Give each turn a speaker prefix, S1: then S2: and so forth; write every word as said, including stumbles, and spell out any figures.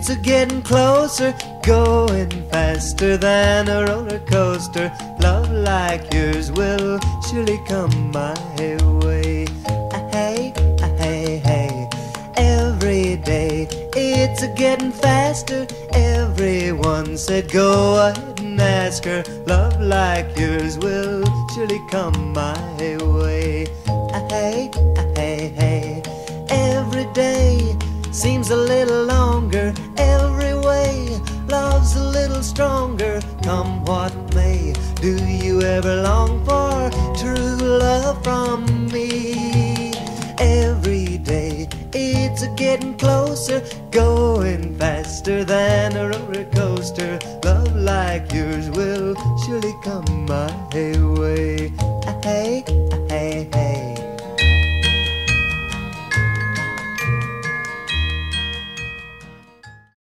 S1: it's a getting closer, going faster than a roller coaster. Love like yours will surely come my way. Hey, hey, hey, every day it's a getting faster. Everyone said go ahead and ask her. Love like yours will surely come my way. Hey, hey, hey, every day seems a little longer. Every way love's a little stronger. Come what may, do you ever long for true love from me? Every day it's a getting closer, going faster than a roller coaster. Love like yours will surely come my way. Hey,